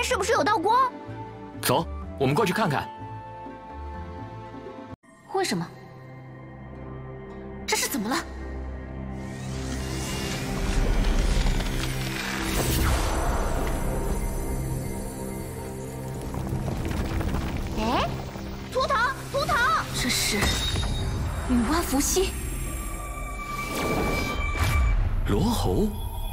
是不是有道光？ 走，我们过去看看。 为什么？这是怎么了？哎，图腾，图腾！这是女娲伏羲。 罗侯。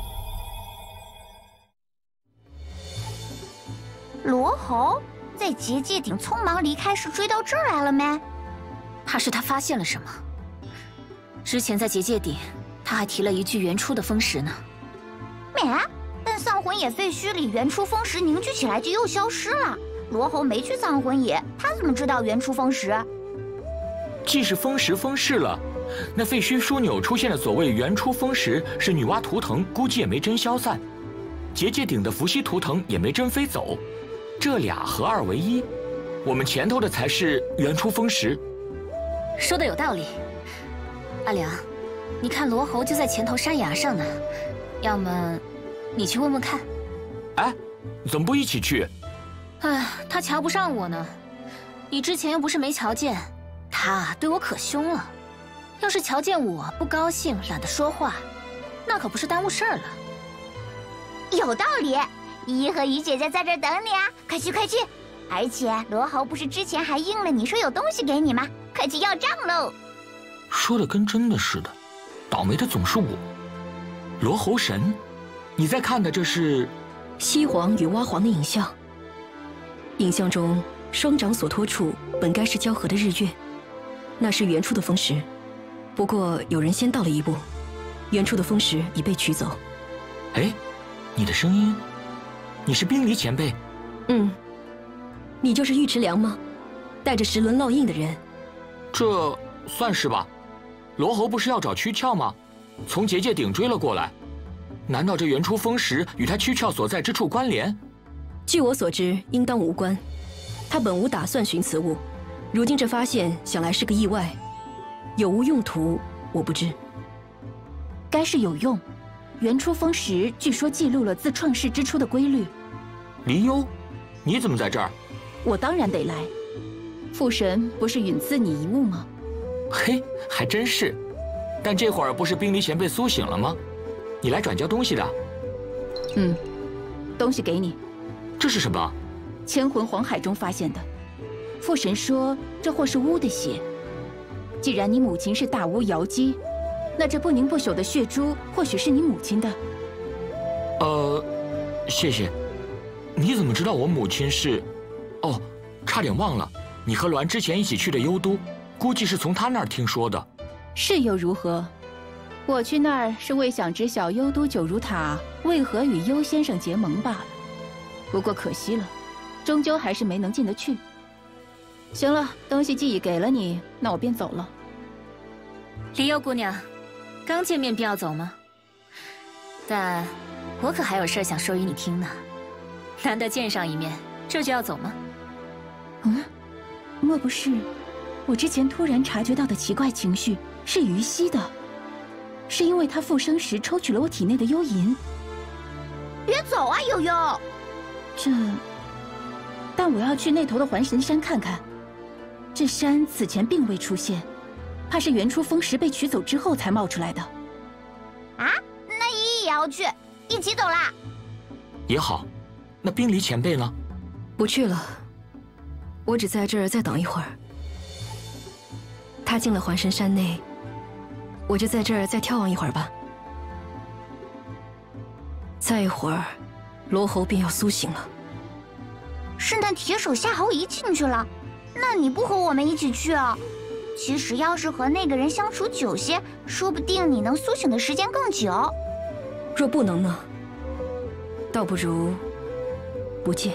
罗侯在结界顶匆忙离开，是追到这儿来了没？怕是他发现了什么。之前在结界顶，他还提了一句元初的风石呢。没，但丧魂野废墟里元初风石凝聚起来就又消失了。罗侯没去丧魂野，他怎么知道元初风石？ 既是风石封世了，那废墟枢纽出现的所谓元初风石是女娲图腾，估计也没真消散。结界顶的伏羲图腾也没真飞走。 这俩合二为一，我们前头的才是元初风石。 说的有道理，阿良，你看罗侯就在前头山崖上呢，要么你去问问看。 哎，怎么不一起去？ 哎，他瞧不上我呢。你之前又不是没瞧见，他对我可凶了。要是瞧见我不高兴，懒得说话，那可不是耽误事儿了。有道理。 依依和雨姐姐在这儿等你啊，快去快去！而且罗侯不是之前还应了你说有东西给你吗？快去要账喽！ 说的跟真的似的，倒霉的总是我。罗侯神，你在看的这是西皇与娲皇的影像。影像中双掌所托处本该是交合的日月，那是元初的风石。不过有人先到了一步，元初的风石已被取走。 哎，你的声音。 你是冰离前辈， 你就是尉迟良吗？带着10轮烙印的人， 这算是吧。罗侯不是要找躯壳吗？从结界顶追了过来，难道这元初风石与他躯壳所在之处关联？ 据我所知，应当无关。他本无打算寻此物，如今这发现，想来是个意外。有无用途，我不知。 该是有用。 元初风石据说记录了自创世之初的规律。 离忧，你怎么在这儿？ 我当然得来。父神不是允赐你一物吗？ 嘿，还真是。但这会儿不是冰离前辈苏醒了吗？你来转交东西的？ 东西给你。 这是什么？ 千魂黄海中发现的。父神说这或是巫的血。既然你母亲是大巫瑶姬。 那这不凝不朽的血珠，或许是你母亲的。 谢谢。你怎么知道我母亲是？哦，差点忘了，你和栾之前一起去的幽都，估计是从他那儿听说的。 是又如何？我去那儿是为想知晓幽都九如塔为何与幽先生结盟罢了。不过可惜了，终究还是没能进得去。行了，东西既已给了你，那我便走了。离幽姑娘。 刚见面便要走吗？但我可还有事想说与你听呢。难得见上一面，这就要走吗？莫不是我之前突然察觉到的奇怪情绪是于西的？是因为他复生时抽取了我体内的幽银？别走啊，悠悠！但我要去那头的环神山看看。这山此前并未出现。 怕是元初风石被取走之后才冒出来的。啊，那依依也要去，一起走啦。 也好，那冰离前辈呢？ 不去了，我只在这儿再等一会儿。他进了环神山内，我就在这儿再眺望一会儿吧。再一会儿，罗侯便要苏醒了。 是那铁手夏侯夷进去了，那你不和我们一起去啊？ 其实，要是和那个人相处久些，说不定你能苏醒的时间更久。 若不能呢？倒不如不见。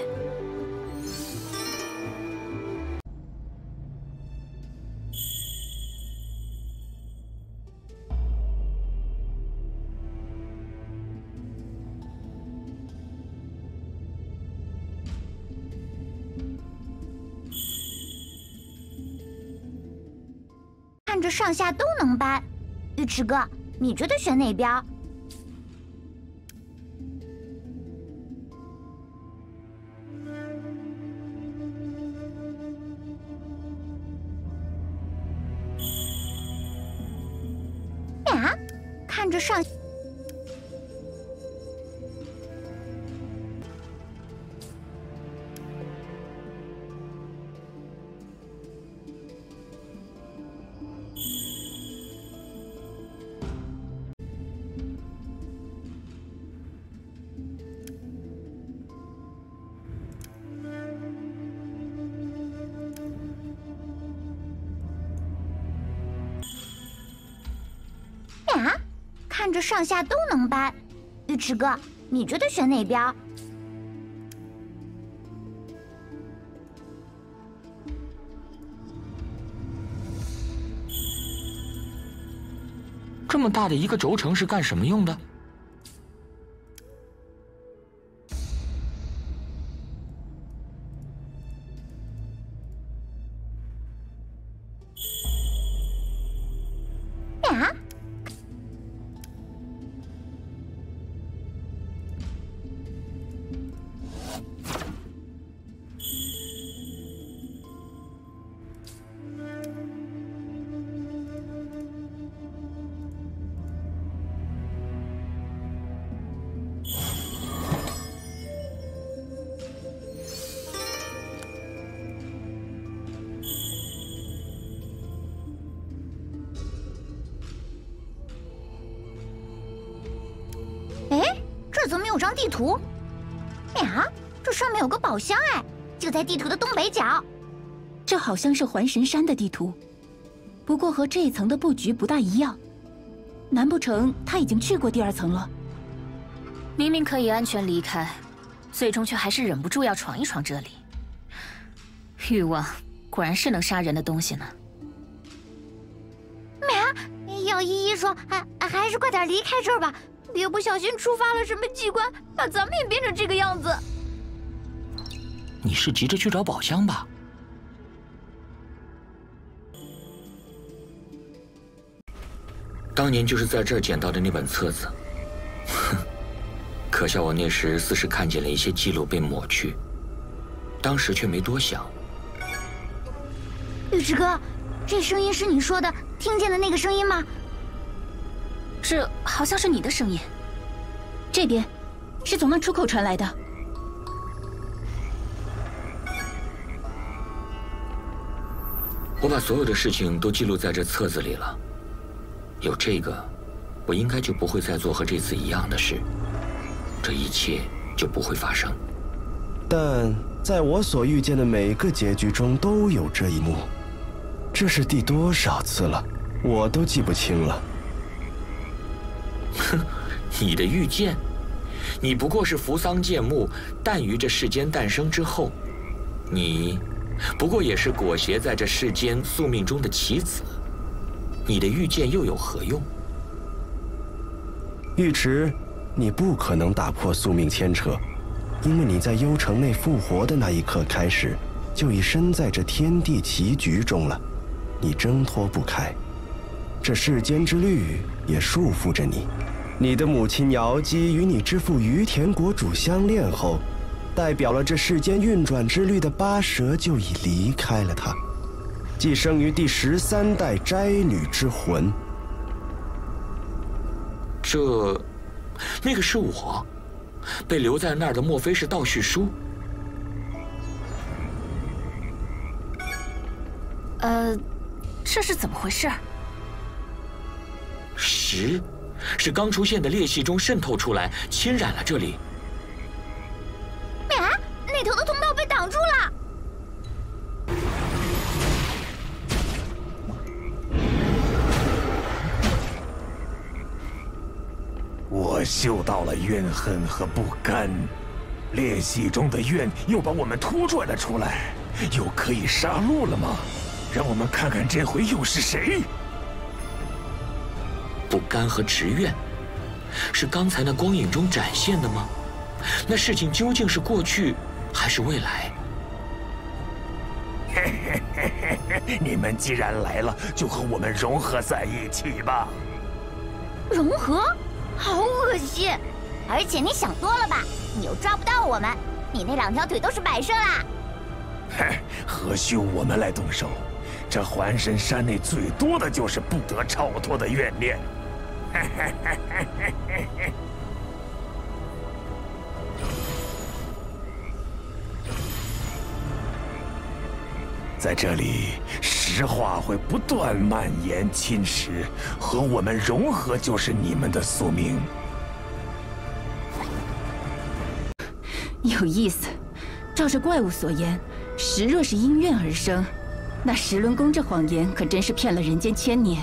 看着上下都能搬，尉迟哥，你觉得选哪边？ 看着上。啊，看着上下都能搬。尉迟哥，你觉得选哪边？ 这么大的一个轴承是干什么用的？ 啊？哎，这怎么有张地图？呀，这上面有个宝箱哎，就在地图的东北角。 这好像是环神山的地图，不过和这一层的布局不大一样。难不成他已经去过第2层了？ 明明可以安全离开，最终却还是忍不住要闯一闯这里。欲望果然是能杀人的东西呢。 要依依说，还是快点离开这儿吧，别不小心触发了什么机关，把咱们也变成这个样子。 你是急着去找宝箱吧？当年就是在这儿捡到的那本册子，哼，可笑我那时似是看见了一些记录被抹去，当时却没多想。 尉迟哥，这声音是你说的听见的那个声音吗？ 这好像是你的声音。 这边，是从那出口传来的。 我把所有的事情都记录在这册子里了，有这个，我应该就不会再做和这次一样的事，这一切就不会发生。 但在我所遇见的每个结局中都有这一幕，这是第多少次了，我都记不清了。 哼，你的预见，你不过是扶桑剑木诞于这世间诞生之后，你不过也是裹挟在这世间宿命中的棋子，你的预见又有何用？ 尉迟，你不可能打破宿命牵扯，因为你在幽城内复活的那一刻开始，就已身在这天地棋局中了，你挣脱不开。这世间之律也束缚着你。你的母亲瑶姬与你之父于田国主相恋后，代表了这世间运转之律的八蛇就已离开了他，寄生于第13代斋女之魂。 那个是我，被留在那儿的莫非是倒叙书？ 这是怎么回事？ 是刚出现的裂隙中渗透出来，侵染了这里。 啊，那头的通道被挡住了。 我嗅到了怨恨和不甘，裂隙中的怨又把我们拖拽了出来，又可以杀戮了吗？让我们看看这回又是谁。 不甘和执怨，是刚才那光影中展现的吗？那事情究竟是过去还是未来？ 你们既然来了，就和我们融合在一起吧。 融合？好恶心！而且你想多了吧？你又抓不到我们，你那2条腿都是摆设啦！ 何须我们来动手？这环神山内最多的就是不得超脱的怨念。 在这里，石化会不断蔓延侵蚀，和我们融合就是你们的宿命。 有意思，照着怪物所言，石若是因怨而生，那石轮宫这谎言可真是骗了人间千年。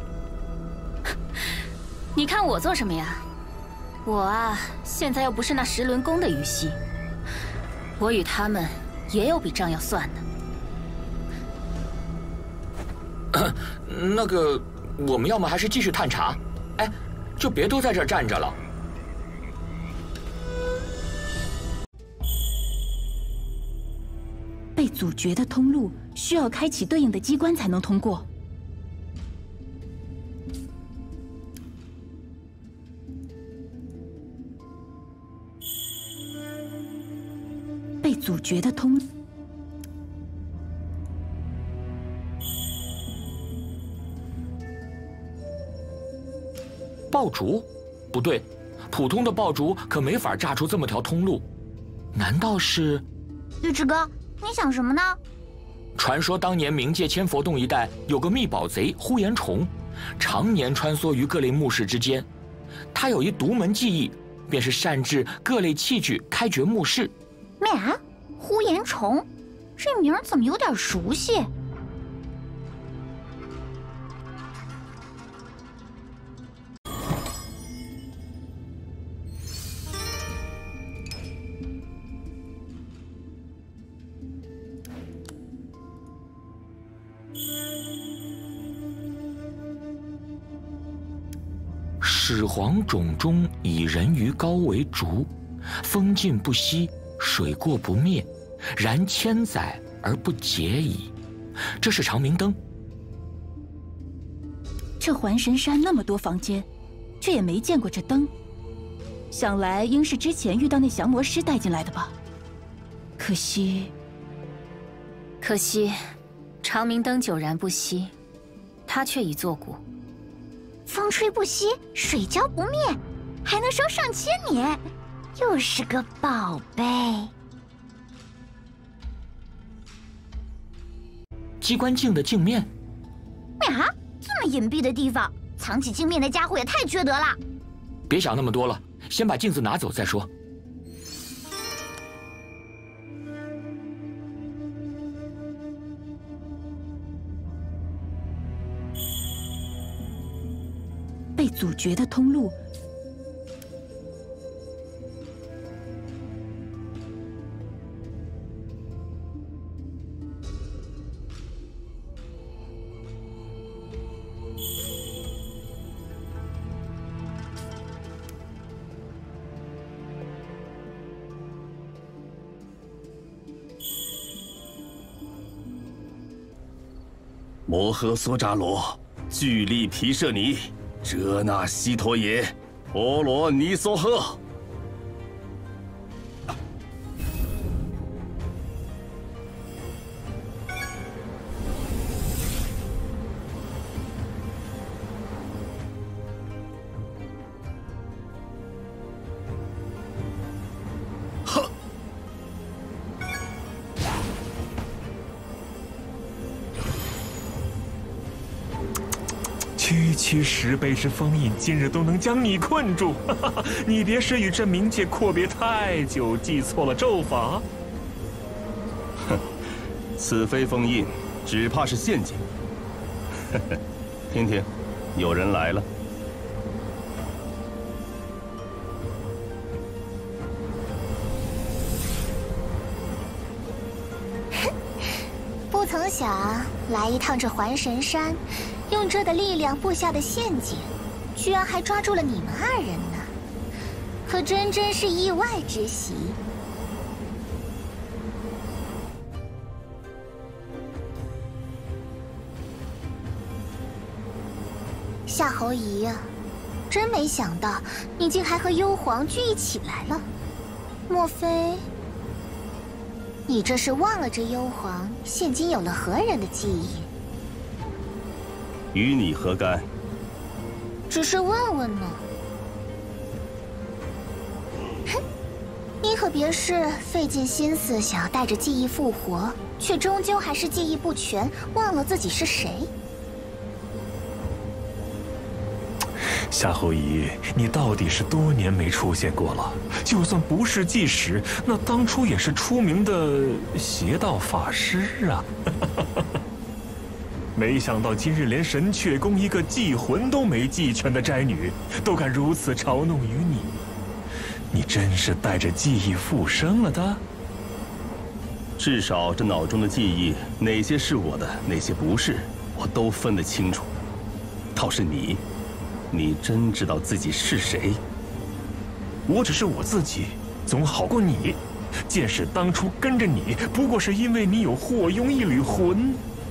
你看我做什么呀？我啊，现在又不是那石轮宫的羽西，我与他们也有笔账要算呢。 那个，我们要么还是继续探查，哎，就别都在这儿站着了。 被阻绝的通路需要开启对应的机关才能通过。被阻绝的通。 爆竹？不对，普通的爆竹可没法炸出这么条通路。难道是？ 玉之哥，你想什么呢？ 传说当年冥界千佛洞一带有个密宝贼呼延虫，常年穿梭于各类墓室之间。他有一独门技艺，便是擅制各类器具，开掘墓室。 咩？呼延虫，这名儿怎么有点熟悉？ 始皇冢中以人鱼膏为烛，风尽不息，水过不灭，燃千载而不竭矣。这是长明灯。 这环神山那么多房间，却也没见过这灯，想来应是之前遇到那降魔师带进来的吧。可惜， 长明灯久燃不息，它却已作古。 风吹不息，水浇不灭，还能烧上千年，又是个宝贝。 机关镜的镜面。 啊，这么隐蔽的地方，藏起镜面的家伙也太缺德了。 别想那么多了，先把镜子拿走再说。 被阻绝的通路。 摩诃梭扎罗，巨力毗舍尼，遮那悉陀耶，婆罗尼娑诃。 区区10倍之封印，今日都能将你困住。你别是与这冥界阔别太久，记错了咒法。 哼，此非封印，只怕是陷阱。听听，有人来了。 不曾想来一趟这环神山，用这的力量布下的陷阱，居然还抓住了你们2人呢，可真是意外之喜。夏侯夷呀，真没想到你竟还和幽皇聚一起来了，莫非你这是忘了这幽皇现今有了何人的记忆？ 与你何干？ 只是问问呢。哼，你可别是费尽心思想要带着记忆复活，却终究还是记忆不全，忘了自己是谁。 夏侯夷，你到底是多年没出现过了？就算不是祭使，那当初也是出名的邪道法师啊！没想到今日连神阙宫一个祭魂都没祭全的斋女，都敢如此嘲弄于你。你真是带着记忆复生了的？ 至少这脑中的记忆，哪些是我的，哪些不是，我都分得清楚。倒是你。你真知道自己是谁？ 我只是我自己，总好过你。剑使当初跟着你，不过是因为你有霍庸一缕魂。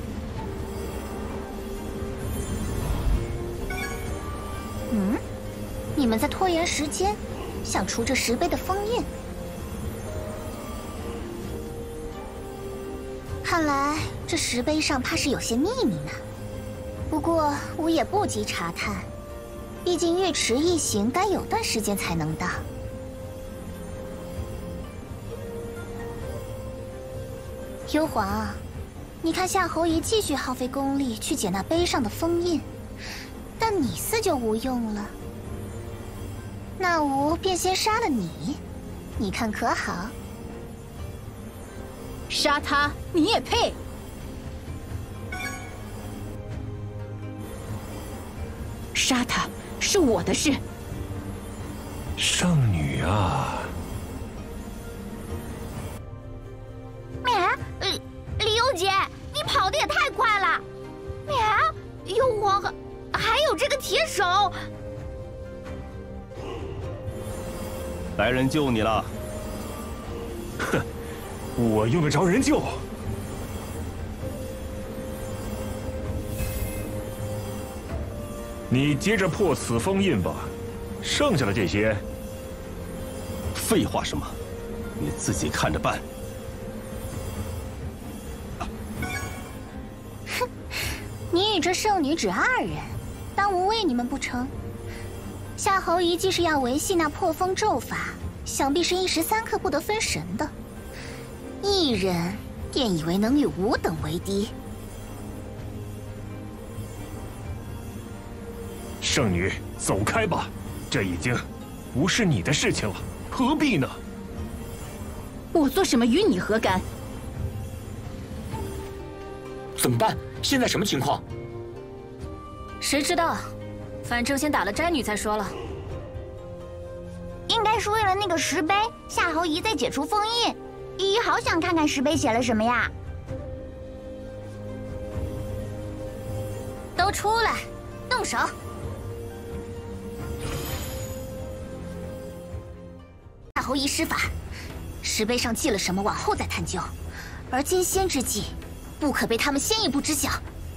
你们在拖延时间，想除这石碑的封印。看来这石碑上怕是有些秘密呢。不过吾也不急查探。毕竟尉迟一行该有段时间才能到。幽皇，你看夏侯夷继续耗费功力去解那碑上的封印，但你似就无用了。那吾便先杀了你，你看可好？ 杀他，你也配？杀他！是我的事。 圣女啊！ 李幽姐，你跑得也太快了！幽皇还有这个铁手， 来人救你了！ 哼，我用得着人救？你接着破此封印吧，剩下的这些， 废话什么？你自己看着办。 哼，你与这圣女只二人，当无畏你们不成？夏侯夷既是要维系那破封咒法，想必是一时三刻不得分神的。一人便以为能与吾等为敌。 圣女，走开吧，这已经不是你的事情了，何必呢？ 我做什么与你何干？ 怎么办？现在什么情况？ 谁知道？反正先打了斋女再说了。 应该是为了那个石碑，夏侯夷在解除封印。姨好想看看石碑写了什么呀！都出来，动手！夏侯夷施法，石碑上记了什么，往后再探究。而今先之计，不可被他们先一步知晓。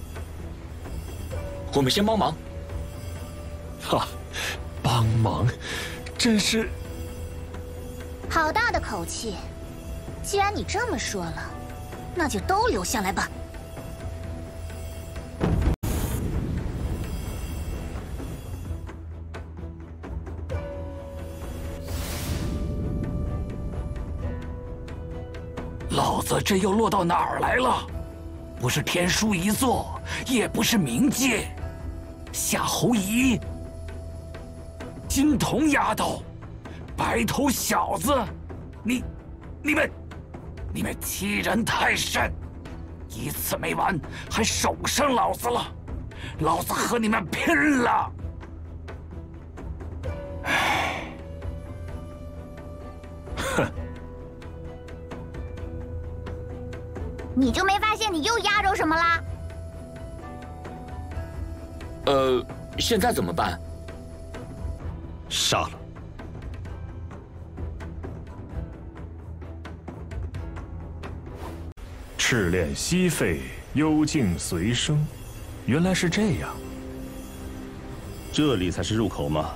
我们先帮忙。 哈，帮忙，真是好大的口气！既然你这么说了，那就都留下来吧。 老子这又落到哪儿来了？不是天书一座，也不是冥界。夏侯夷，金童丫头，白头小子，你们欺人太甚！一次没完，还手上老子了！老子和你们拼了！唉， 哼。 你就没发现你又压着什么啦？ 现在怎么办？ 杀了！ 赤练息废，幽静随生，原来是这样。 这里才是入口吗？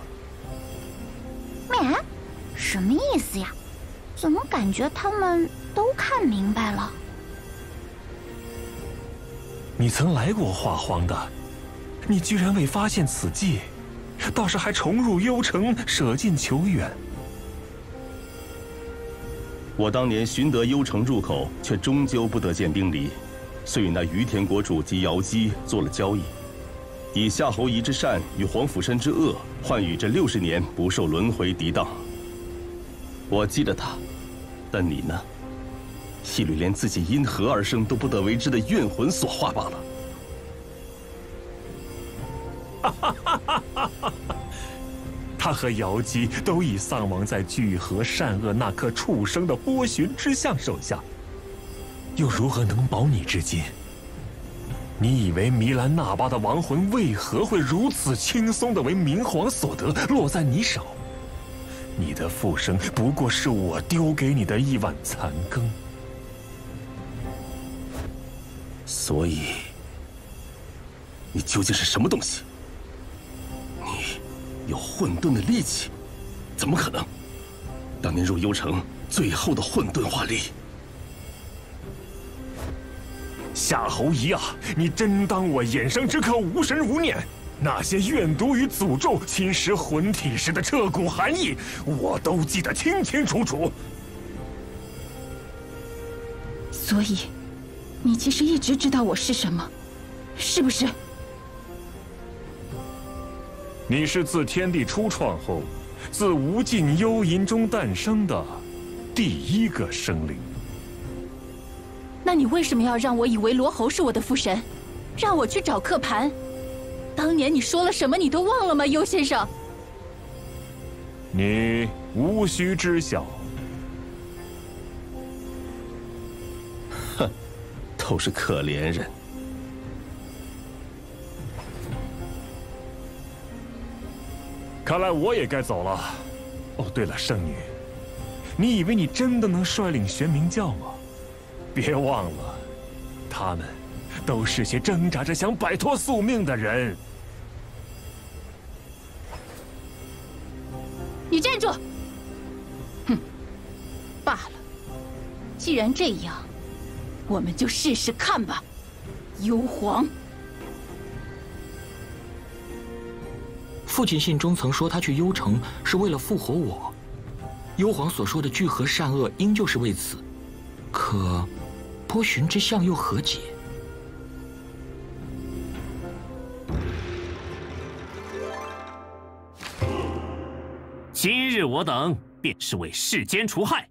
什么意思呀？怎么感觉他们都看明白了？ 你曾来过化荒的，你居然未发现此计， 倒是还重入幽城，舍近求远。 我当年寻得幽城入口，却终究不得见冰离，遂与那于田国主及瑶姬做了交易，以夏侯夷之善与皇甫申之恶，换取这60年不受轮回涤荡。我记得他，但你呢？一缕连自己因何而生都不得为之的怨魂所化罢了。 他和瑶姬都已丧亡在聚合善恶那颗畜生的波旬之相手下，又如何能保你至今？你以为弥兰那巴的亡魂为何会如此轻松地为明皇所得，落在你手？你的复生不过是我丢给你的一碗残羹。 所以，你究竟是什么东西？你有混沌的力气？怎么可能？当年入幽城，最后的混沌化力。 夏侯夷啊，你真当我衍生之客无神无念？那些怨毒与诅咒侵蚀魂体时的彻骨寒意，我都记得清清楚楚。 所以，你其实一直知道我是什么，是不是？ 你是自天地初创后，自无尽幽吟中诞生的第一个生灵。 那你为什么要让我以为罗侯是我的父神，让我去找刻盘？当年你说了什么，你都忘了吗，幽先生？ 你无需知晓。 哼，都是可怜人。 看来我也该走了。哦，对了，圣女，你以为你真的能率领玄冥教吗？别忘了，他们都是些挣扎着想摆脱宿命的人。 你站住！哼，罢了，既然这样，我们就试试看吧。幽皇， 父亲信中曾说他去幽城是为了复活我，幽皇所说的聚合善恶，应就是为此。可波旬之相又何解？ 今日我等便是为世间除害。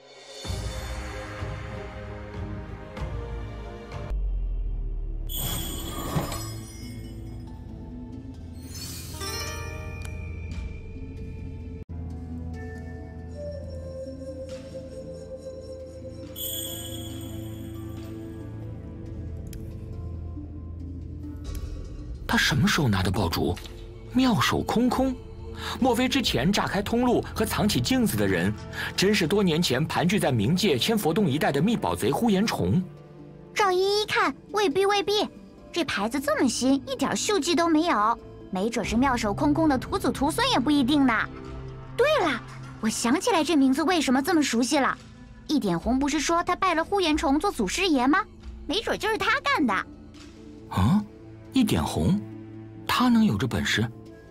他什么时候拿的爆竹？妙手空空？莫非之前炸开通路和藏起镜子的人，真是多年前盘踞在冥界千佛洞一带的密宝贼呼延虫？ 照一一看，未必。这牌子这么新，一点锈迹都没有，没准是妙手空空的徒子徒孙也不一定呢。对了，我想起来这名字为什么这么熟悉了。一点红不是说他拜了呼延虫做祖师爷吗？没准就是他干的。 啊，一点红，他能有这本事？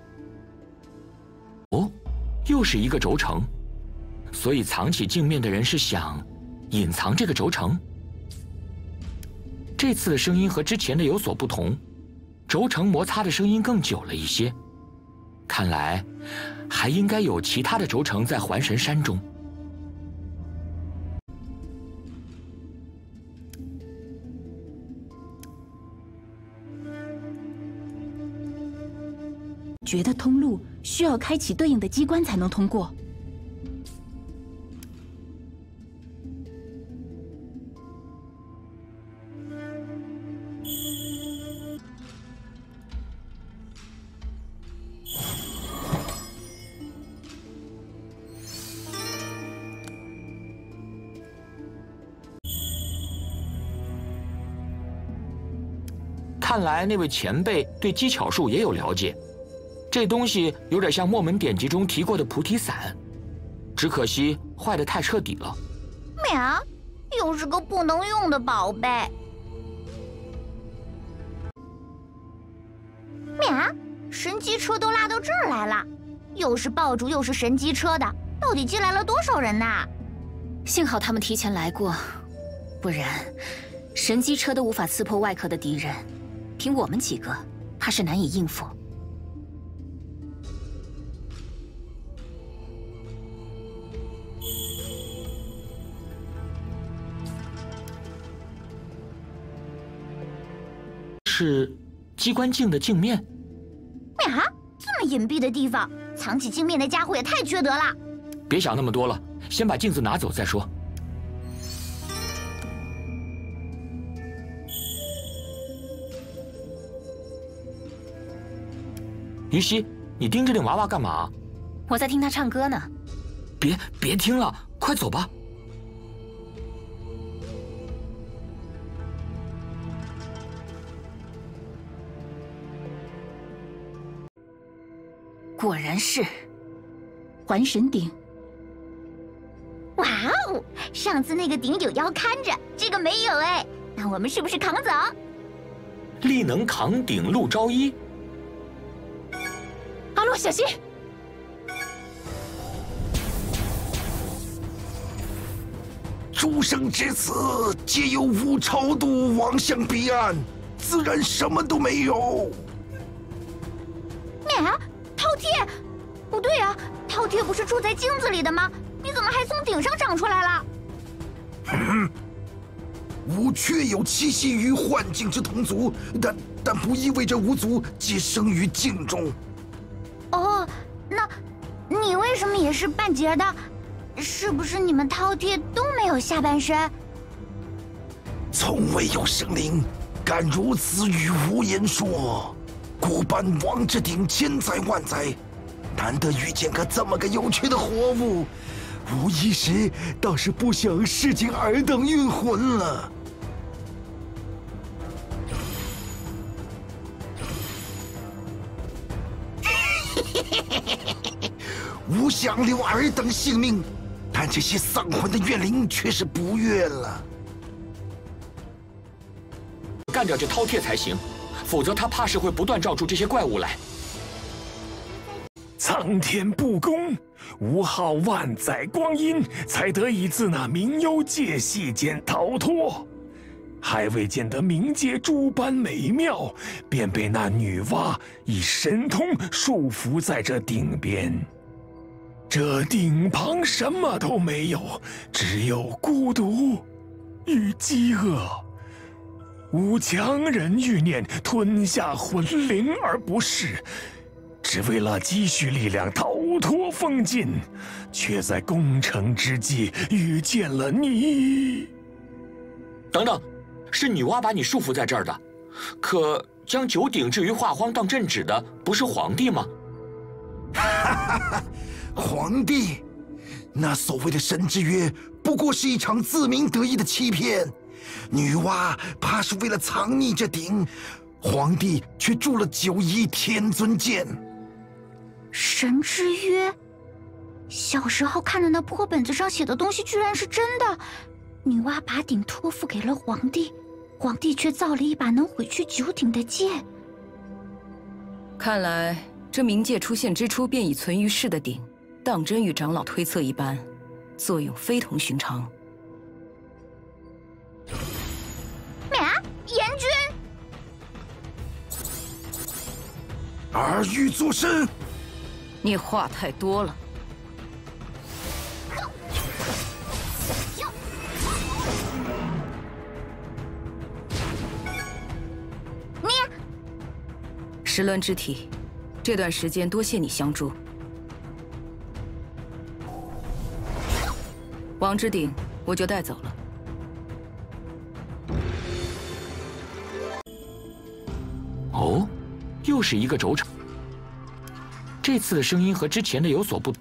哦，又是一个轴承，所以藏起镜面的人是想隐藏这个轴承。这次的声音和之前的有所不同，轴承摩擦的声音更久了一些，看来还应该有其他的轴承在环神山中。 觉得通路需要开启对应的机关才能通过。 看来那位前辈对机巧术也有了解。这东西有点像墨门典籍中提过的菩提伞，只可惜坏得太彻底了。 喵，又是个不能用的宝贝。喵，神机车都拉到这儿来了，又是爆竹又是神机车的，到底进来了多少人呐？ 幸好他们提前来过，不然神机车都无法刺破外壳的敌人，凭我们几个，怕是难以应付。 是机关镜的镜面。 呀，这么隐蔽的地方，藏起镜面的家伙也太缺德了。 别想那么多了，先把镜子拿走再说。于西，你盯着那娃娃干嘛？ 我在听他唱歌呢。 别听了，快走吧。 果然是还神鼎。 哇哦，上次那个鼎有腰看着，这个没有哎，那我们是不是扛走？ 力能扛鼎陆昭一。 阿洛，小心！ 诸生至此，皆有无超度望向彼岸，自然什么都没有。 啊，饕餮？不对啊，饕餮不是住在镜子里的吗？你怎么还从顶上长出来了？ 吾确有栖息于幻境之同族，但不意味着吾族皆生于境中。 哦，那你为什么也是半截的？是不是你们饕餮都没有下半身？ 从未有生灵敢如此与吾言说。古般王之鼎千载万载，难得遇见个这么个有趣的活物，吾一时倒是不想试尽尔等运魂了。吾想留尔等性命，但这些丧魂的怨灵却是不愿了。 干掉这饕餮才行，否则他怕是会不断照出这些怪物来。 苍天不公，吾耗万载光阴，才得以自那冥幽界隙间逃脱。还未见得冥界诸般美妙，便被那女娲以神通束缚在这鼎边。这鼎旁什么都没有，只有孤独与饥饿。吾强忍欲念吞下魂灵而不噬，只为了积蓄力量逃脱封禁，却在攻城之际遇见了你。 等等，是女娲把你束缚在这儿的，可将九鼎置于化荒当镇旨的不是皇帝吗？ 皇帝，那所谓的神之约，不过是一场自鸣得意的欺骗。女娲怕是为了藏匿这鼎，皇帝却铸了91天尊剑。 神之约，小时候看的那破本子上写的东西居然是真的。女娲把鼎托付给了皇帝，皇帝却造了一把能毁去9鼎的剑。 看来这冥界出现之初便已存于世的鼎，当真与长老推测一般，作用非同寻常。 阎君， 尔欲作甚？ 你话太多了。 你时轮之体，这段时间多谢你相助。王之鼎，我就带走了。 哦，又是一个轴承。这次的声音和之前的有所不同。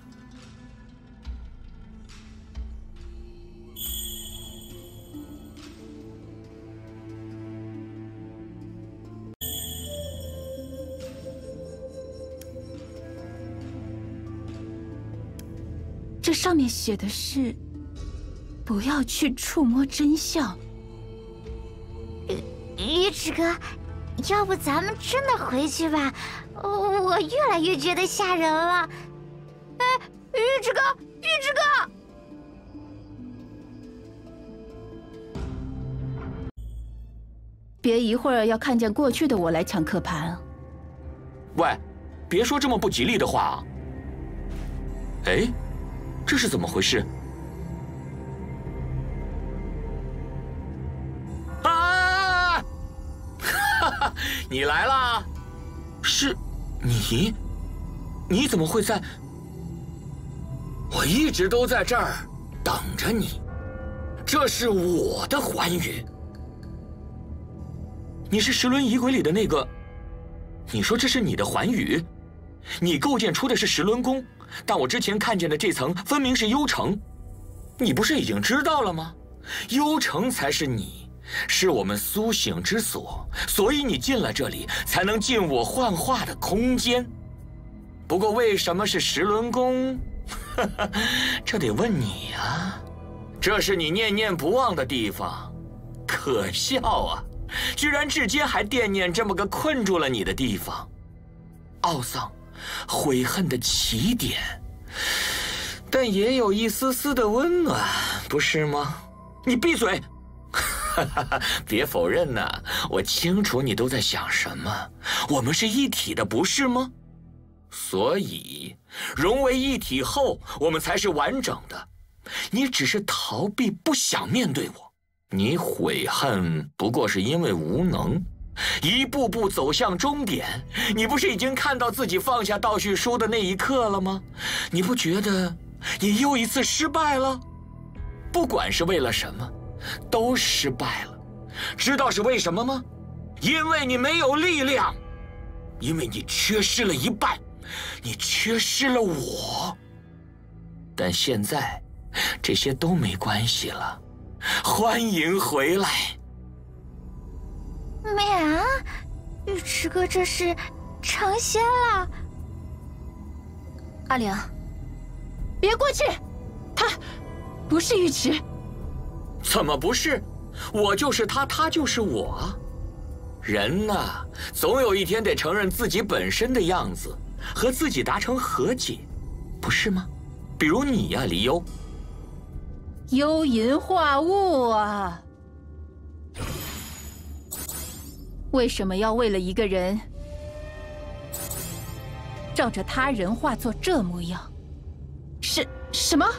这上面写的是“不要去触摸真相”。 鱼池哥，要不咱们真的回去吧？ 我越来越觉得吓人了。哎，玉之哥，玉之哥！ 别一会儿要看见过去的我来抢刻盘。 喂，别说这么不吉利的话啊！哎，这是怎么回事？啊！哈哈，你来啦！是你？你怎么会在？我一直都在这儿等着你。这是我的寰宇。你是十轮仪轨里的那个？你说这是你的寰宇？你构建出的是十轮宫，但我之前看见的这层分明是幽城。你不是已经知道了吗？幽城才是你，是我们苏醒之所，所以你进了这里，才能进我幻化的空间。不过为什么是十轮宫？这得问你啊。这是你念念不忘的地方，可笑啊！居然至今还惦念这么个困住了你的地方，懊丧、悔恨的起点，但也有一丝丝的温暖，不是吗？你闭嘴！别否认呐，我清楚你都在想什么。我们是一体的，不是吗？所以融为一体后，我们才是完整的。你只是逃避，不想面对我。你悔恨不过是因为无能，一步步走向终点。你不是已经看到自己放下倒叙书的那一刻了吗？你不觉得你又一次失败了？不管是为了什么，都失败了。知道是为什么吗？因为你没有力量，因为你缺失了一半，你缺失了我。但现在这些都没关系了。欢迎回来， 咩啊！玉池哥这是成仙了。 阿玲， 别过去，他不是玉池。 怎么不是？我就是他，他就是我。人呐，总有一天得承认自己本身的样子，和自己达成和解，不是吗？比如你呀，黎幽。 幽银化物啊！为什么要为了一个人，照着他人化作这模样？什么？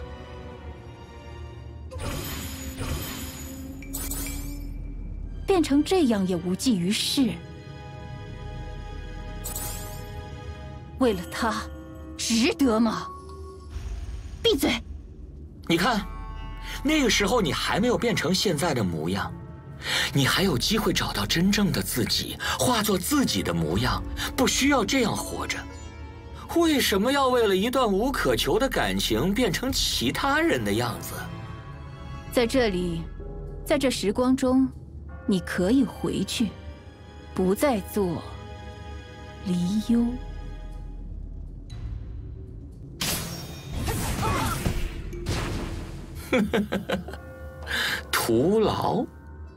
变成这样也无济于事。为了他，值得吗？闭嘴！ 你看。那个时候你还没有变成现在的模样，你还有机会找到真正的自己，化作自己的模样，不需要这样活着。为什么要为了一段无可求的感情变成其他人的样子？ 在这里，在这时光中，你可以回去，不再做黎幽。 徒劳。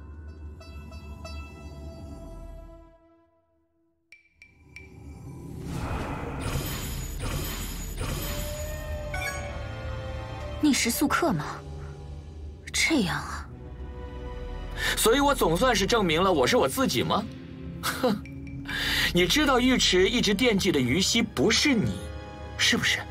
逆时速克吗？这样啊。 所以我总算是证明了我是我自己吗？哼，你知道尉迟一直惦记的于西不是你，是不是？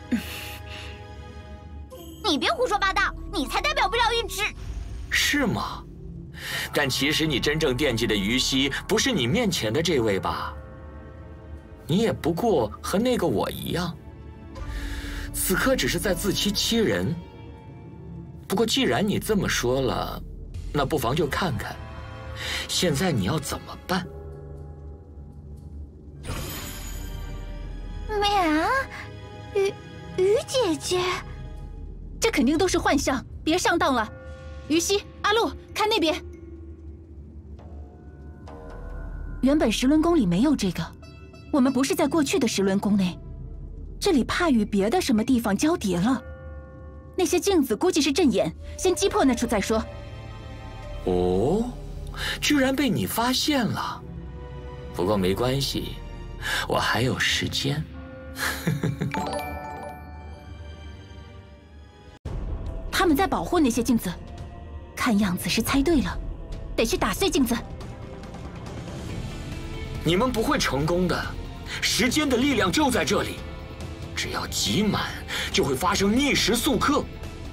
你别胡说八道，你才代表不了尉迟。 是吗？但其实你真正惦记的于西不是你面前的这位吧？你也不过和那个我一样，此刻只是在自欺欺人。不过既然你这么说了，那不妨就看看，现在你要怎么办？ 咩啊，于姐姐。 这肯定都是幻象，别上当了。于西、阿路，看那边。原本十轮宫里没有这个，我们不是在过去的十轮宫内，这里怕与别的什么地方交叠了。那些镜子估计是阵眼，先击破那处再说。 哦，居然被你发现了。不过没关系， 我还有时间。 他们在保护那些镜子，看样子是猜对了，得去打碎镜子。 你们不会成功的，时间的力量就在这里，只要挤满，就会发生逆时速刻。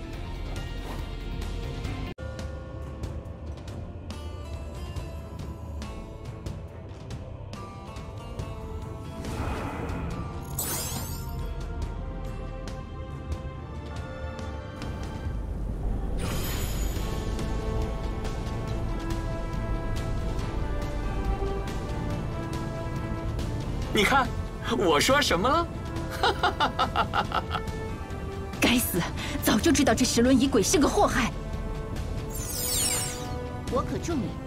你看，我说什么了？ 该死，早就知道这10轮仪轨是个祸害。我可助你。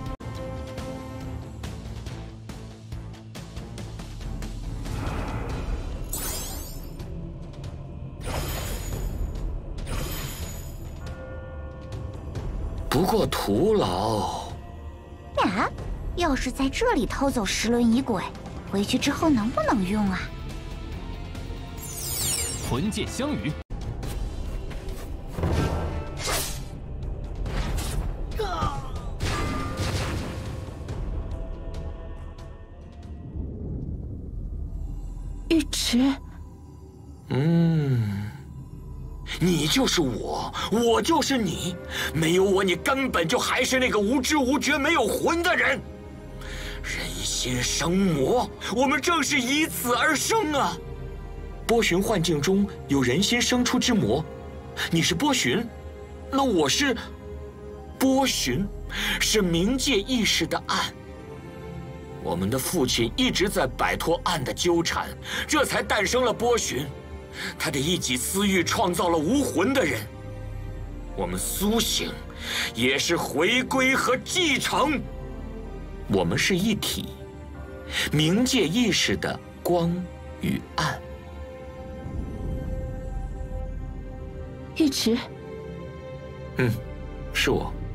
不过徒劳。 啊，要是在这里偷走10轮仪轨，回去之后能不能用啊？ 魂剑相与。 尉迟。 你就是我，我就是你。没有我，你根本就还是那个无知无觉、没有魂的人。人心生魔，我们正是以此而生啊！波旬幻境中有人心生出之魔，你是波旬，那我是波旬，是冥界意识的暗。我们的父亲一直在摆脱暗的纠缠，这才诞生了波旬。他的一己私欲创造了无魂的人。我们苏醒，也是回归和继承。我们是一体，冥界意识的光与暗。 尉迟。 是我。